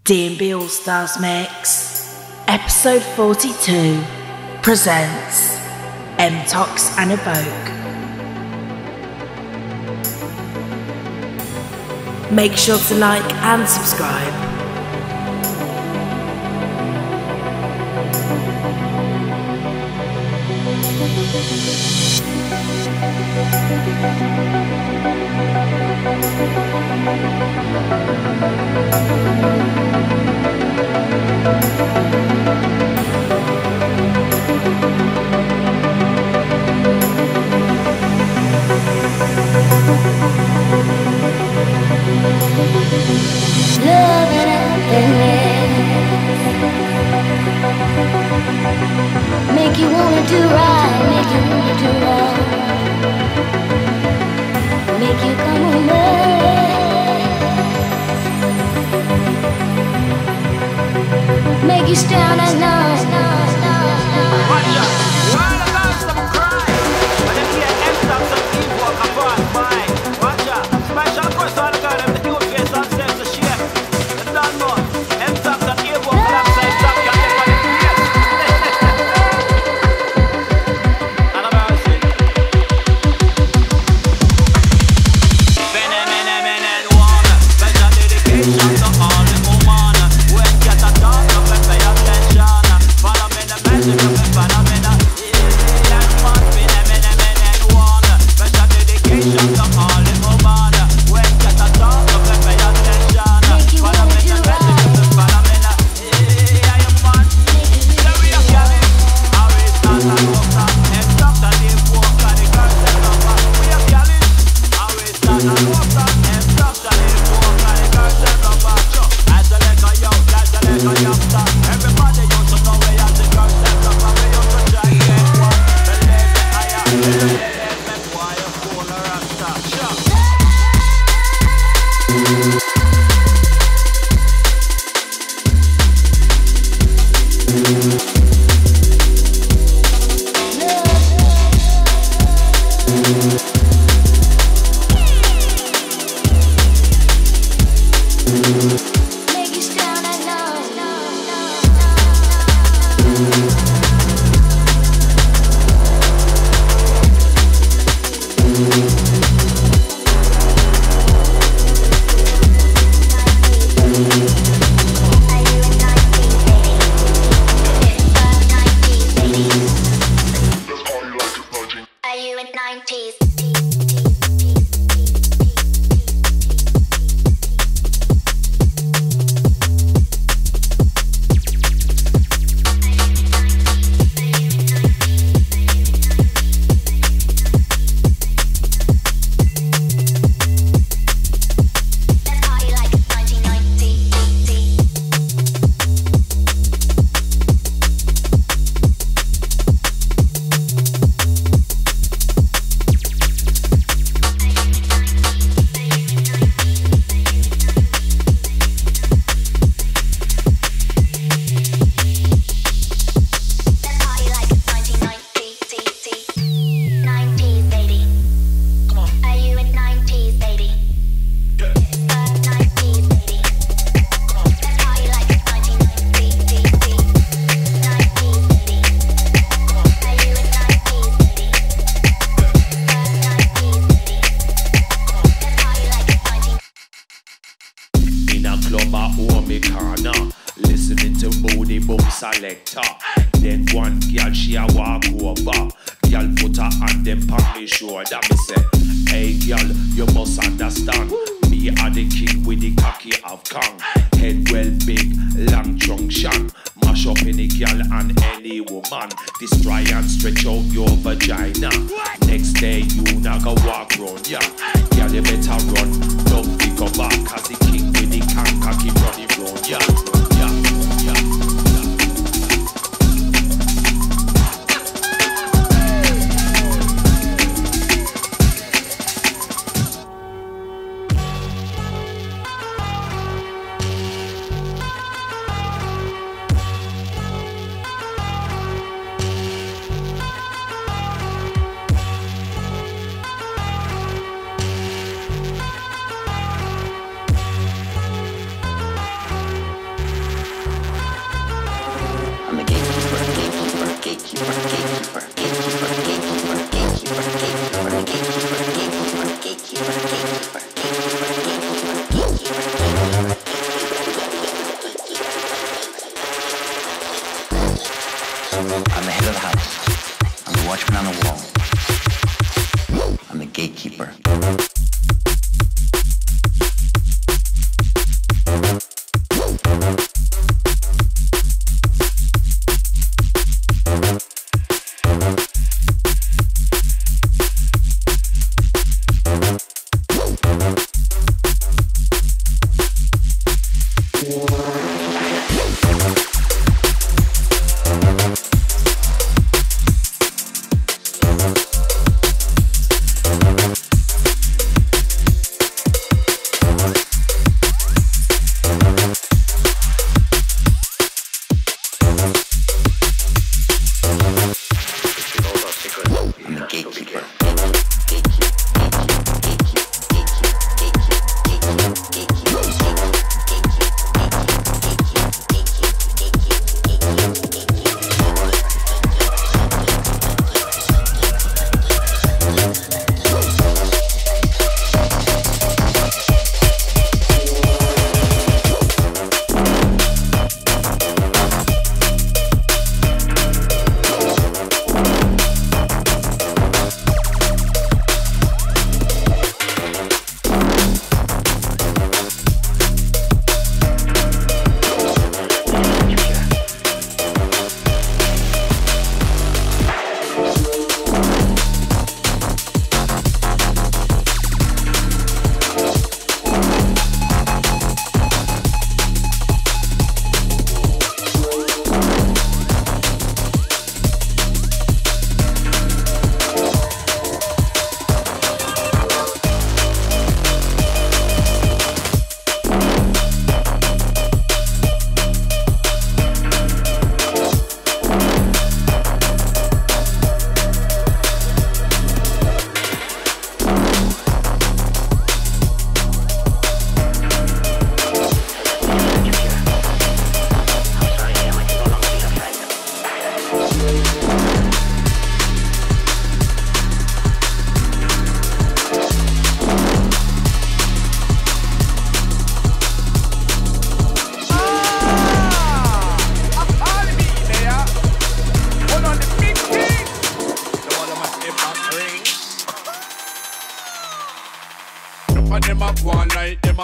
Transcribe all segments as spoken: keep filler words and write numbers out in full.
D and B All Stars Mix, episode forty-two, presents M-Tox and Evoke. Make sure to like and subscribe. Love and happiness make you wanna do right, make you wanna do wrong, make you come over, make you stand and know. Watch out! While the girls them cry, and them hear M-Tox and Evoke come pass by. Watch out! Special course all the girls them the new face and sense to share. You don't know M-Tox and Evoke alongside Jack and them on the place. And I'm gonna sing. Many, many, many one. Special dedication to all the woman. When get a talk, you can pay attention. Follow me the message, you can follow me the yeah, man, many, many, many one. Special dedication to all the woman. When get a talk, you can pay attention. Follow me the message, you can follow me the yeah, man. There we are, Gary. How is that a doctor? M-Tox and Evoke and the girls them love us. We are Gary. How is that a doctor? M-Tox and Evoke and the girls them love us. As a leg of yo, as a leg of youngster. Everybody used to know we as the girls them love us. We used to try to get one. Believe me, I am. Believe me, boy, you fool or rasta. Sure. Make you stand and know. Are you in nineties? Let's party like it's nineteen ninety. Let's party like it's nineteen ninety. nineties, baby. Come on. Are you in nineties, baby? nineties, baby. Let's party like it's nineteen ninety. nineties, baby. Are you in nineties, baby? nineties, baby. Let's party like it's nineteen. In a club I own me corner, listening to Moody Boom Selector. Then one girl she a walk over, girl put her hand them on me shoulder. Me say, hey girl, you must understand, me a the king with the cocky of Kong. Head well big, long junction, mash up any girl and any woman. Destroy and stretch out your vagina. Next day you not go walk round, yeah. Girl you better run, don't pick up back, cause the king with the can cocky running round, yeah, yeah, yeah, yeah.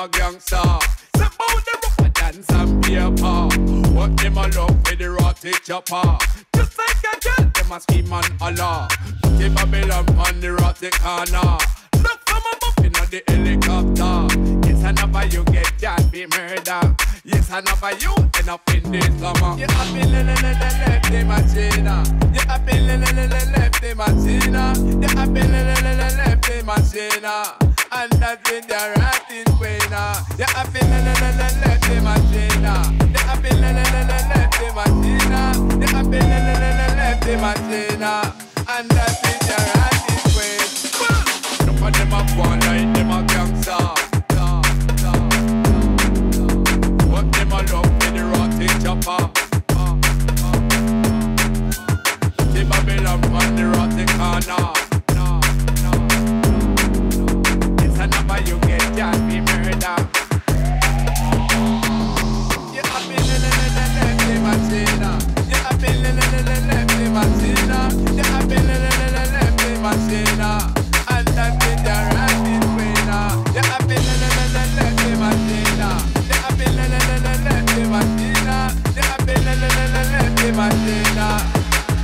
a gangster. Some out them up a dance and paper. What them a love with the rotty chopper. Just like a girl, them a scheme and Allah. Put the Babylon on the rotty corner. Look from above in the helicopter. Yes, another you get can't be murder. Yes, another you end up in this summer. You have been le le le le left the machine. You have been le le le le left the machine. You have been le le le le left the machine. And that's in the ratting queen. You have been le le le le left the machine. You have been le le le le left the machine. You have been le le le le left the machine. And that's in the ratting queen. Some of them a born like them a gangster. What them a love with the rotty chopper. The Babylon on the rotty corner. It's a number you get, can't be murder. You have been le le le le left the machine. You have been le le le le left the machine. You have been le le le le left the machine. And that's in the ratting queen. You have been le le le le left the machine. You have been le le le le left the machine. You have been le le le le left the machine.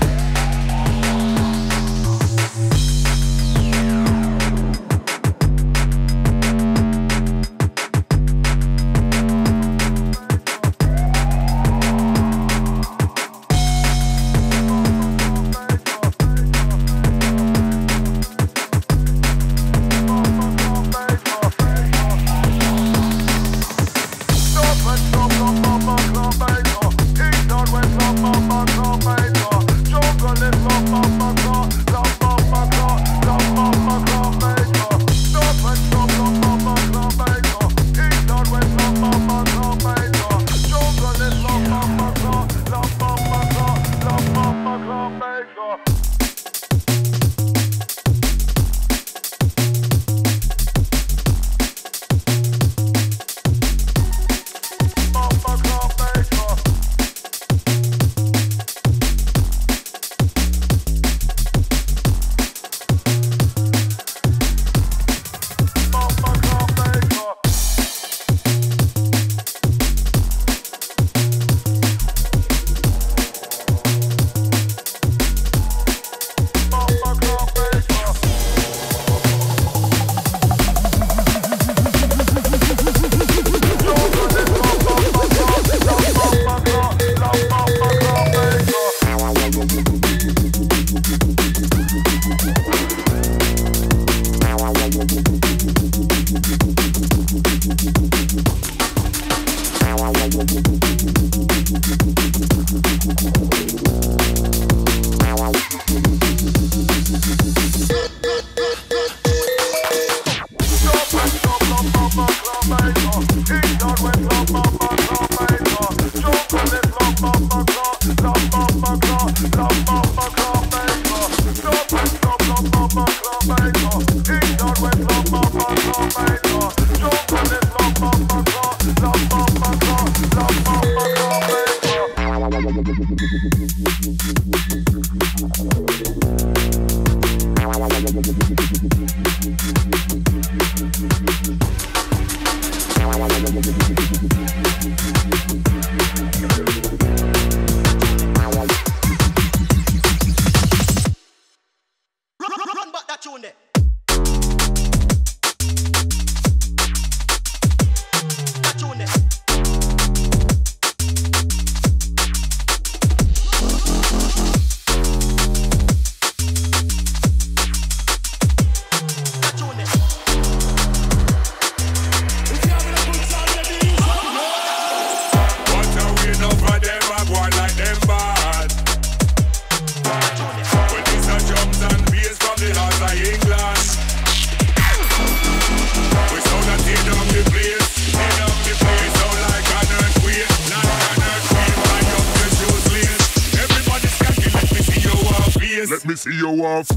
Let me see you off.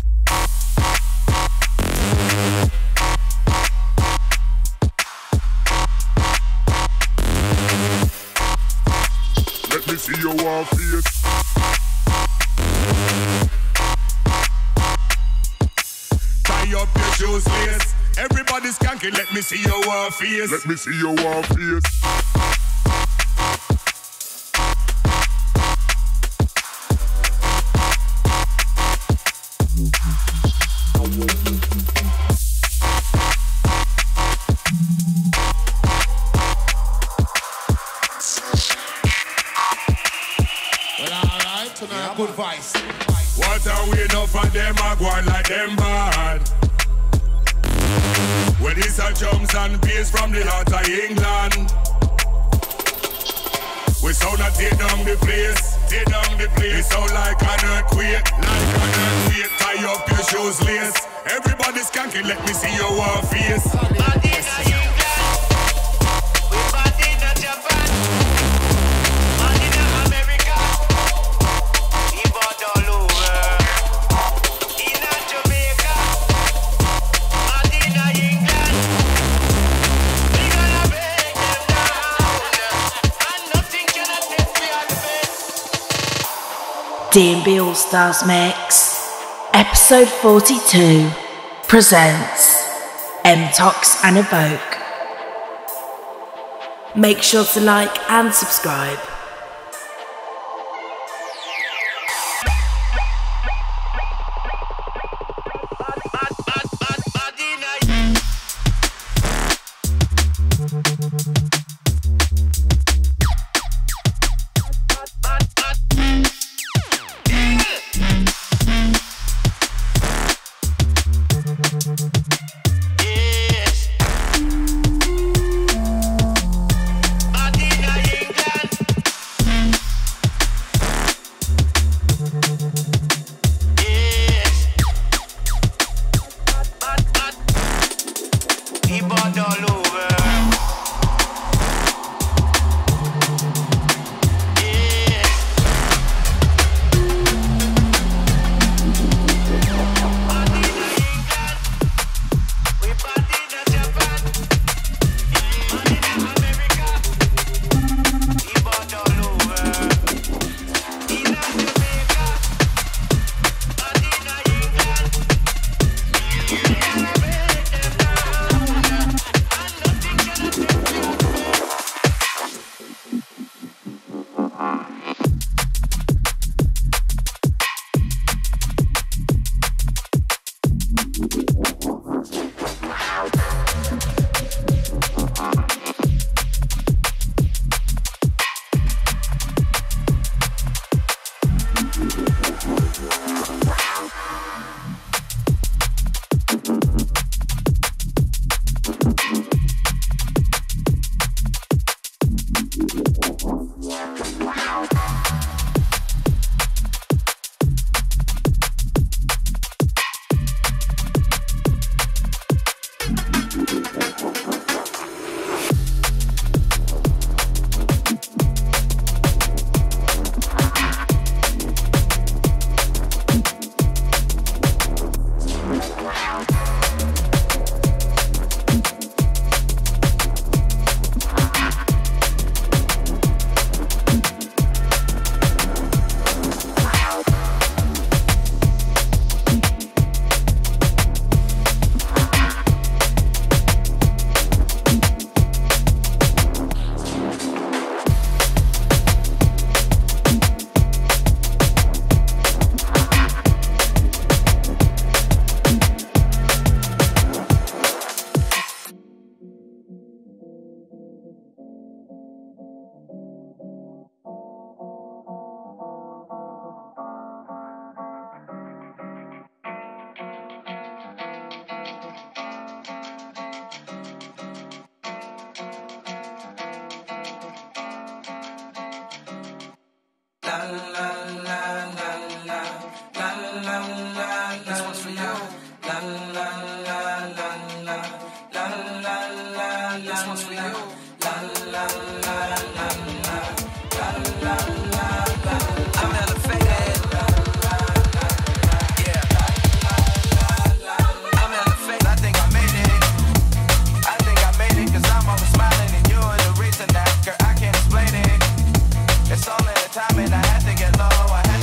Let me see you off, face. Tie up your shoes, lace. Everybody's skanking, let me see your war face. Let me see your war face. Well, alright, tonight, good voice. What are we enough for them? I go on like them bad. When it's a drums and bass from the heart of England, we sound a tear down the place, tear down the place. We sound like an earthquake, like an earthquake. Tie up your shoes lace. Everybody's skanking, let me see your war face. D and B All Stars Mix, episode forty-two, presents M-Tox and Evoke. Make sure to like and subscribe. It's all in the time and I had to get low. I had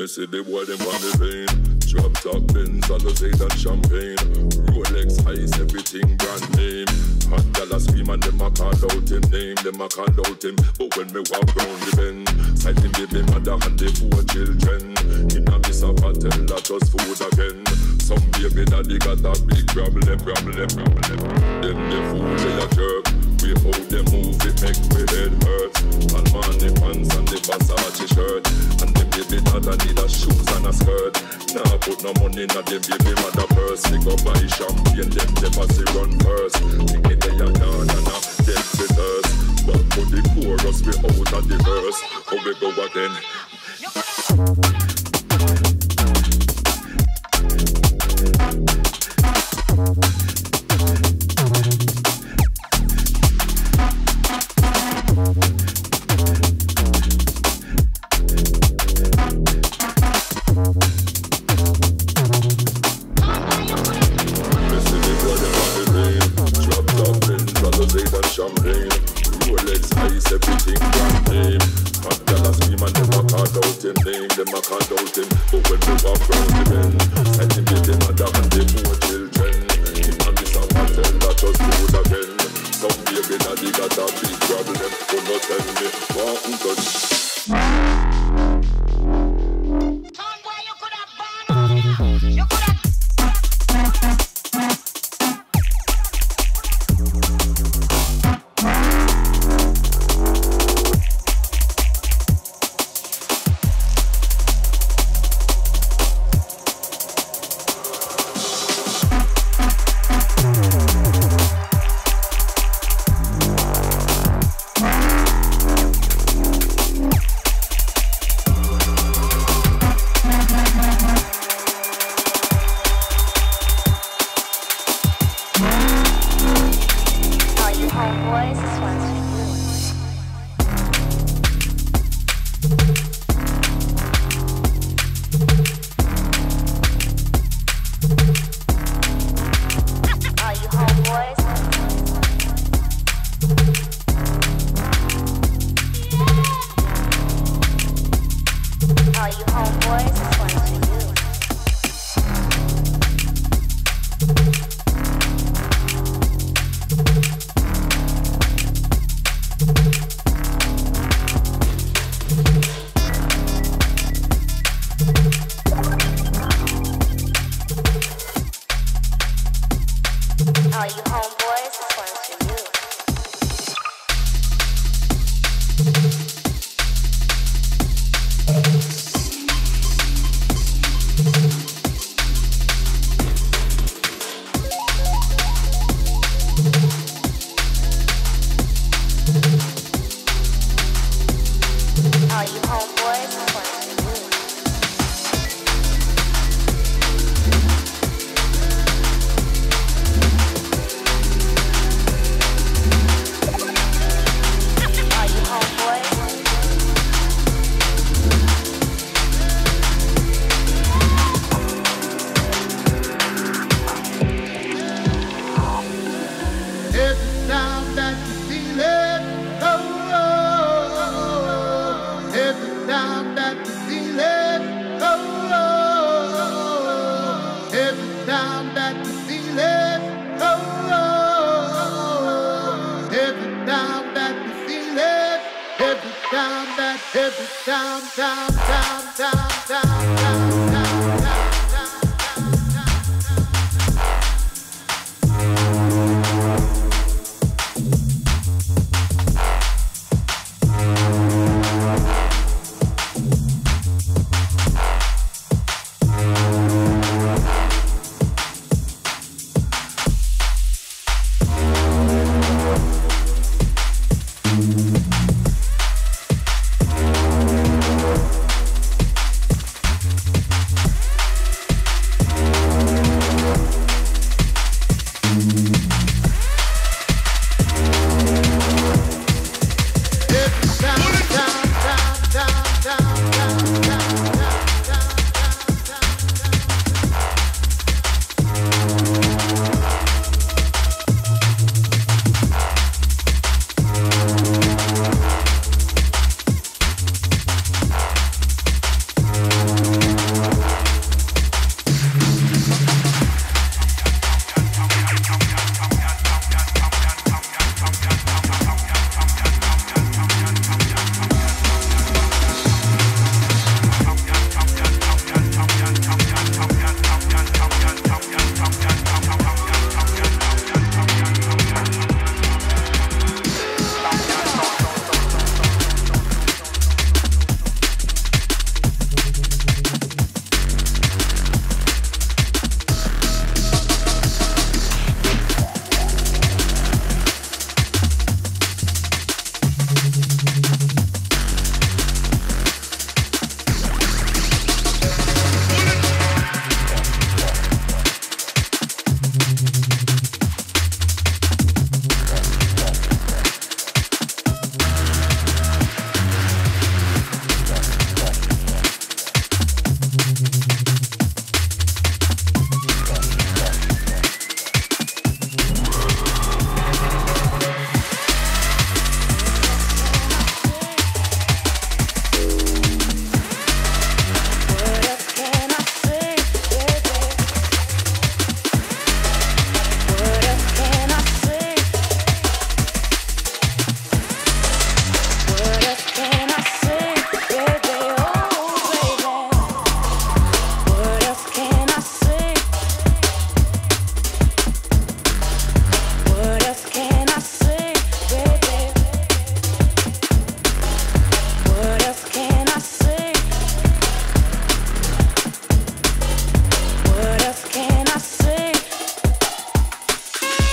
see the boy them on the vein. Drop top Benz, Alizade and champagne. Rolex ice, everything brand name. Hot dollar scream and them a call out him name. Them a call out him, but when me walk round the bend, sight him baby mother and the four children. In a miss a hotel, that us food again. Some baby daddy got a big problem, problem, problem. Then the fool they a jerk. We hold them move, it make me head hurt. And man the pants and the Versace shirt. And the baby dada need a shoes and a skirt. Nah put no money in a them baby mother purse. We go buy champagne, them the pussy run first. Think it they a down and a dead with us. But for the chorus we out of the verse. How we go again?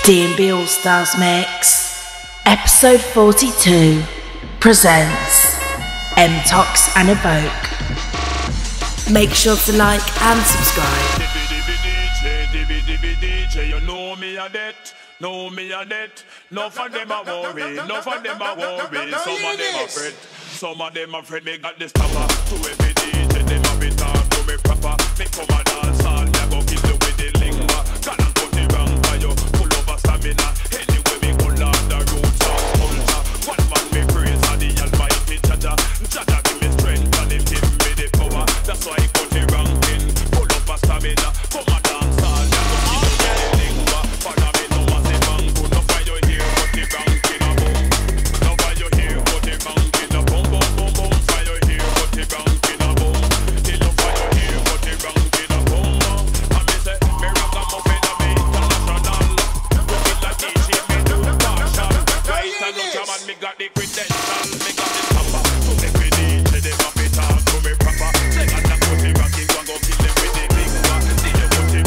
D and B All Stars Mix, episode forty-two, presents M-Tox and Evoke. Make sure to like and subscribe. You know me a debt, know me a debt. No for them a worry, no for them a worry. Some of them a fret, some of them a fret. Me got this cover to every D J. Them a be talk to me proper. Me come a dance all, me a go kill you with the lingua. Can I put it wrong for you? Full of a stamina. Anyway me go down the roots of culture. One man me praise and the Almighty Jaja. Jaja give me strength and him give me the power. That's why I put it wrong in. Full of a stamina. Come a dance all, me a go kill you with the lingua. Follow me no as a man go. No for you here, put it wrong in a boom. No for you here, put it wrong in a boom, boom, boom, boom. For you here, put it wrong in a boom. Till you for you here, put it wrong in a boom. And me say, me rock a muffin and me international. We feel like D J, me do partial. Right and look, man, me got the credential. Me got the cover. So every D J, them a be talk to me proper. They got that put it wrong in, go go kill them with the big one. Till you put it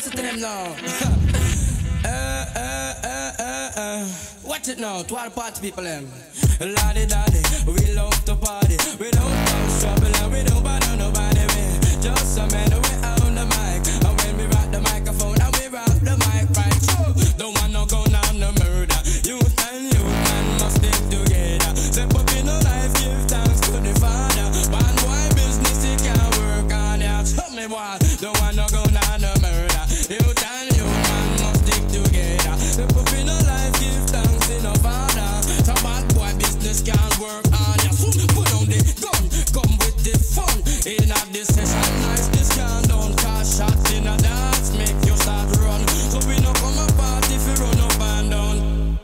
listen to them now. uh, uh, uh, uh, uh. Watch it now, to all the party people them. Lottie daddy, we love to party. We don't cause trouble and we don't bother nobody. We just a man, we own the mic. And when we rock the microphone and we rock the mic right through. Don't want no gun and no murder. Youth and youth man must stick together. Step up in no life, give thanks to the Father. One boy business, he can't work on ya. Tell me what, don't want no gun and no murder. Youth and youth man must stick together. Step up in no life, give thanks to the Father. Some bad boy business can't work on ya. So put on the gun, come with the fun. In a this session, nice this can don't cast shots in a dance, make you start run. So we no come apart if you run up and down.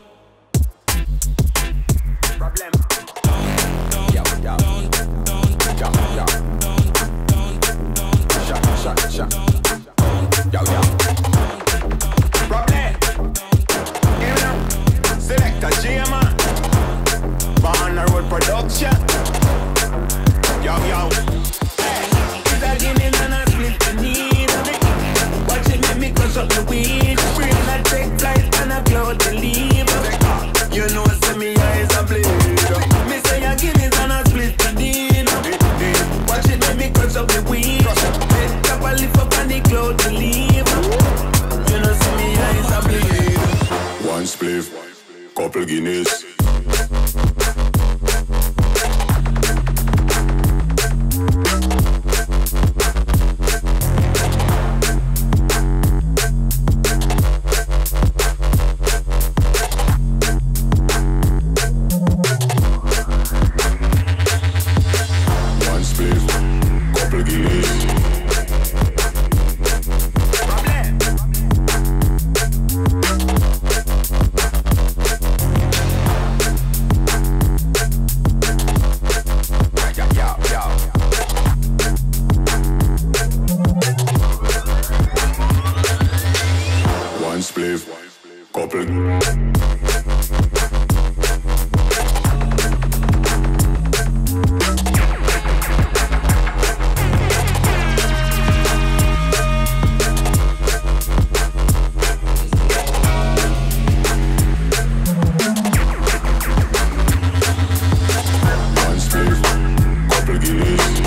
Problem. Down, down, Yo, yo. down, down, Yo, yo. down, down, down, Shut, shut, shut. down, Yo, yo. Problem. Give it up. Select a G-Man. Born a road production. Yo, yo. Hey, it's a guinea and a split the need of it. Watch it make me crush up the weed. Free and I take flight and I cloud the leave. You know, say me eyes a bleed. Me say a guinea and a split the deed. Watch it make me crush up the weed. Take up a lift up and the cloud the leave. You know, say me eyes a bleed. One spliff, couple Guinness. One spliff, couple Guinness. Yo, yo, yo. One spliff, couple. One spliff, couple Guinness.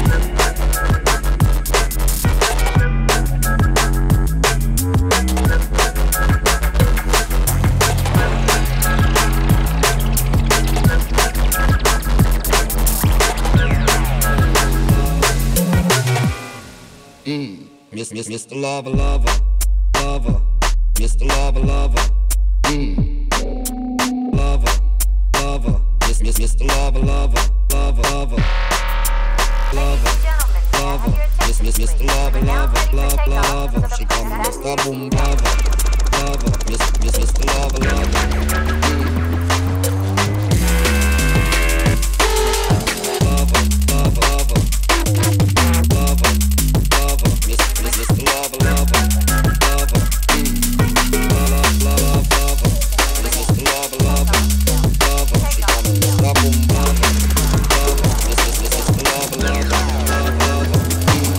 Miss, miss, Mister Lover, lover, lover, Mister Lover, lover, mm. Lover, lover, miss, miss, Mister Lover, lover, lover, lover, lover, lover, miss, miss, Mister Lover, lover, love, lover. She call me Mister Boom Lover, lover, miss, miss, Mister Lover, lover, mm. Lover, lover, lover, lover, lover, miss, miss, Mister Lover, lover, lover, mm. Love, love, love, lover, miss, Mister Lover, lover, lover. She call me Mister Boom Lover, lover, miss, miss, miss, Mister Lover, lover, love, lover, mm.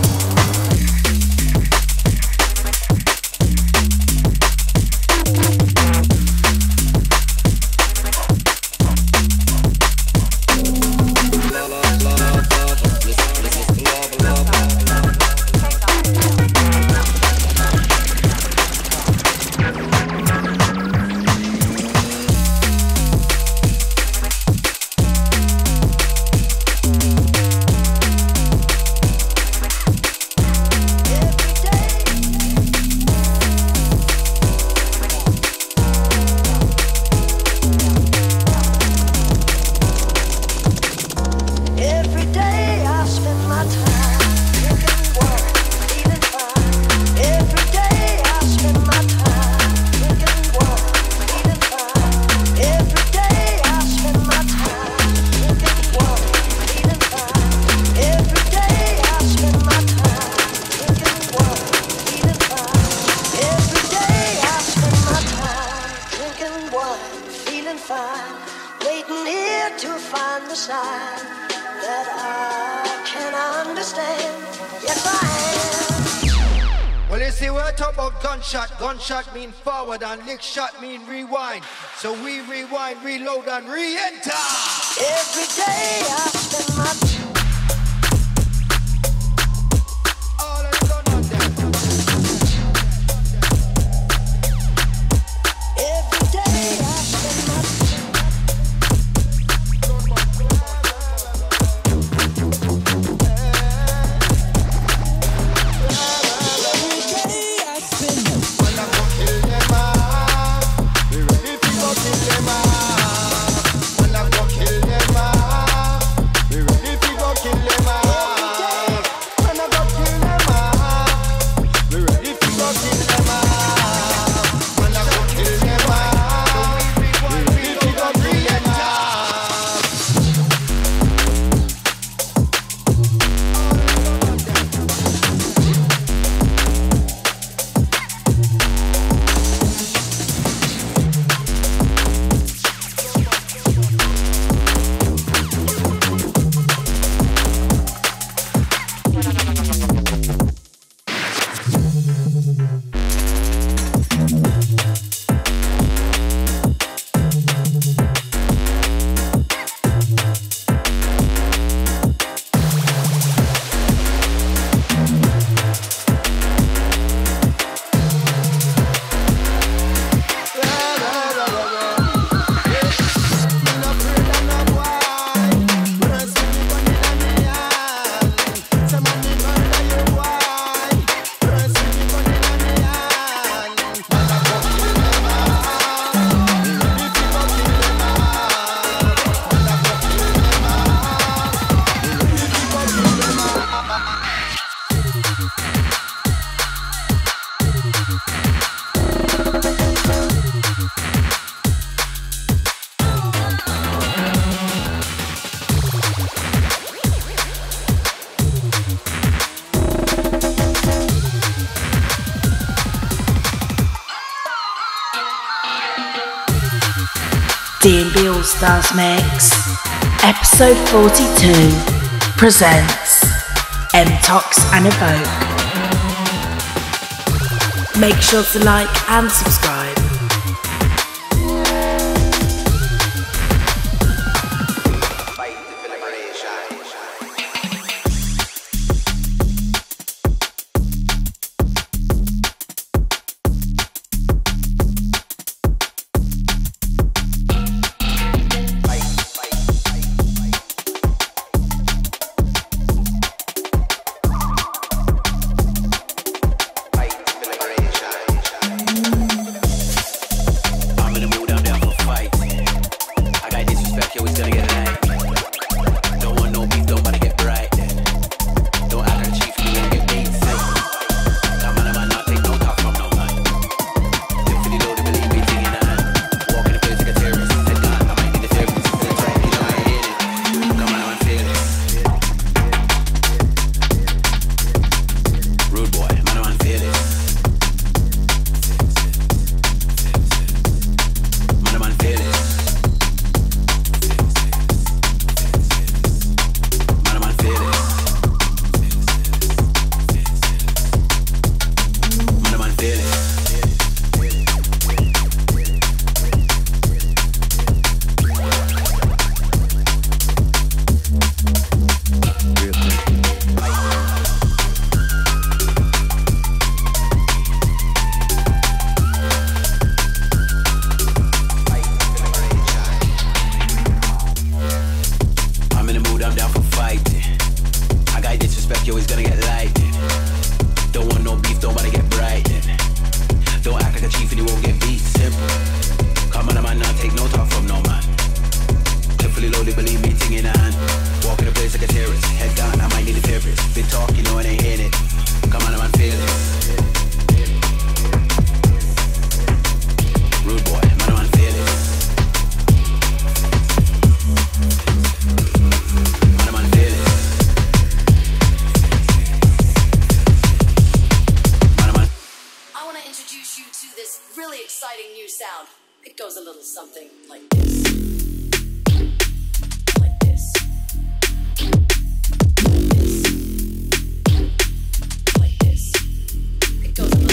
they say we're talking about gunshot. Gunshot mean forward and lick shot mean rewind. So we rewind, reload and re-enter. Every day I spend my All of the gun on them. every day I spend my D and B All Stars Mix, episode forty-two, presents M-Tox and Evoke. Make sure to like and subscribe. It goes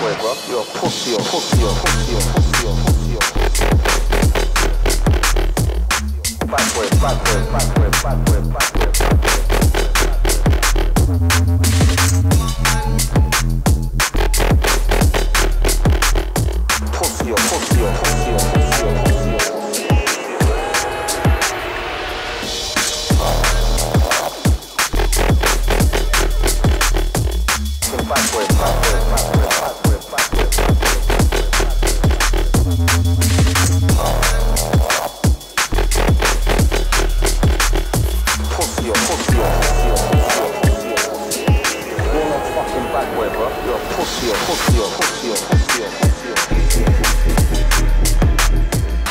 boy, bro. You're a pussy, you're a pussy, you're a pussy, you're a pussy, you're a pussy, you're a pussy. Bad boy, bad boy, bad boy, bad boy, bad boy, bad boy. Pussy, you're a pussy, you're a pussy, you're a pussy, you're a pussy, you're a pussy. Bad boy, bad boy, bad boy, bad boy, bad boy. Pussy, pussy, pussy, pussy, pussy. You're not fucking bad boy, bro. You're a pussy, pussy, pussy, pussy, pussy.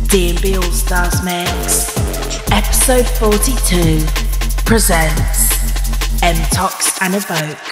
D and B All Stars Mix, episode forty-two, presents M-Tox and Evoke.